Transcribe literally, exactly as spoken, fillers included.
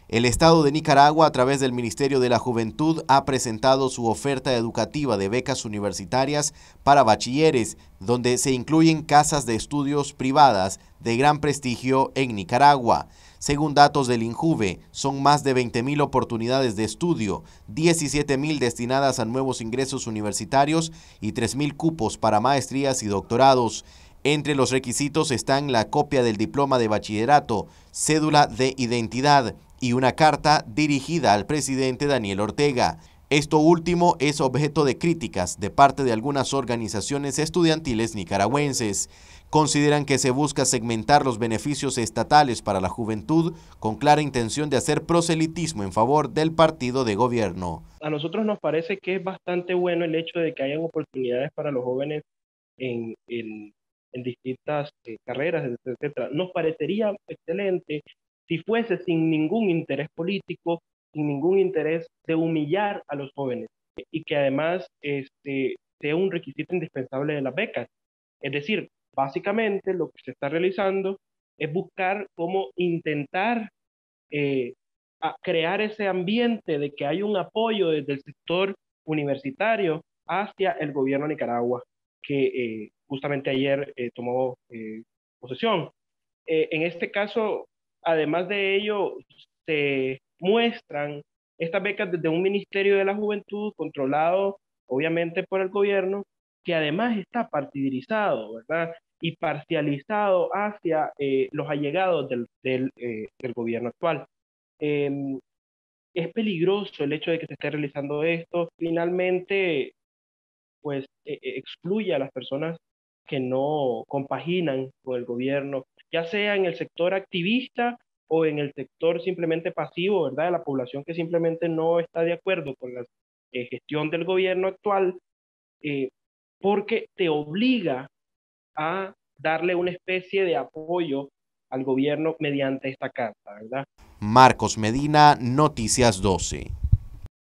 El Estado de Nicaragua, a través del Ministerio de la Juventud, ha presentado su oferta educativa de becas universitarias para bachilleres, donde se incluyen casas de estudios privadas de gran prestigio en Nicaragua. Según datos del INJUVE, son más de veinte mil oportunidades de estudio, diecisiete mil destinadas a nuevos ingresos universitarios y tres mil cupos para maestrías y doctorados. Entre los requisitos están la copia del diploma de bachillerato, cédula de identidad y una carta dirigida al presidente Daniel Ortega. Esto último es objeto de críticas de parte de algunas organizaciones estudiantiles nicaragüenses. Consideran que se busca segmentar los beneficios estatales para la juventud con clara intención de hacer proselitismo en favor del partido de gobierno. A nosotros nos parece que es bastante bueno el hecho de que hayan oportunidades para los jóvenes en, en, en distintas eh, carreras, etcétera. Nos parecería excelente si fuese sin ningún interés político, sin ningún interés de humillar a los jóvenes, y que además este, sea un requisito indispensable de las becas. Es decir, básicamente lo que se está realizando es buscar cómo intentar eh, a crear ese ambiente de que hay un apoyo desde el sector universitario hacia el gobierno de Nicaragua, que eh, justamente ayer eh, tomó eh, posesión. Eh, en este caso, además de ello, se muestran estas becas desde un Ministerio de la Juventud controlado obviamente por el gobierno, que además está partidizado, ¿verdad? Y parcializado hacia eh, los allegados del, del, eh, del gobierno actual. Eh, es peligroso el hecho de que se esté realizando esto. Finalmente, pues eh, eh, excluye a las personas que no compaginan con el gobierno, ya sea en el sector activista o en el sector simplemente pasivo, ¿verdad? De la población que simplemente no está de acuerdo con la eh, gestión del gobierno actual, eh, porque te obliga a darle una especie de apoyo al gobierno mediante esta carta, ¿verdad? Marcos Medina, Noticias doce.